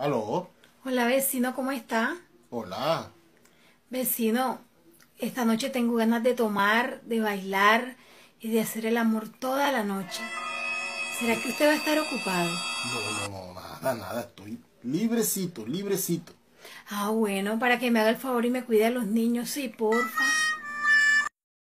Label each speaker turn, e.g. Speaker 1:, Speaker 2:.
Speaker 1: ¿Aló?
Speaker 2: Hola vecino, ¿cómo está?
Speaker 1: Hola.
Speaker 2: Vecino, esta noche tengo ganas de tomar, de bailar y de hacer el amor toda la noche. ¿Será que usted va a estar ocupado?
Speaker 1: No, nada, estoy librecito.
Speaker 2: Ah, bueno, para que me haga el favor y me cuide a los niños, sí, porfa.